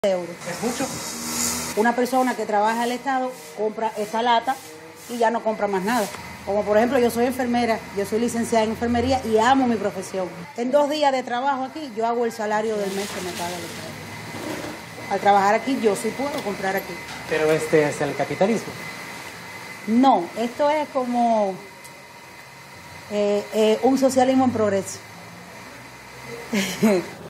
euros. ¿Es mucho? Una persona que trabaja en el Estado compra esta lata y ya no compra más nada. Como por ejemplo, yo soy enfermera, yo soy licenciada en enfermería y amo mi profesión. En 2 días de trabajo aquí, yo hago el salario del mes que me paga el Estado. Al trabajar aquí, yo sí puedo comprar aquí. Pero este es el capitalismo. No, esto es como un socialismo en progreso.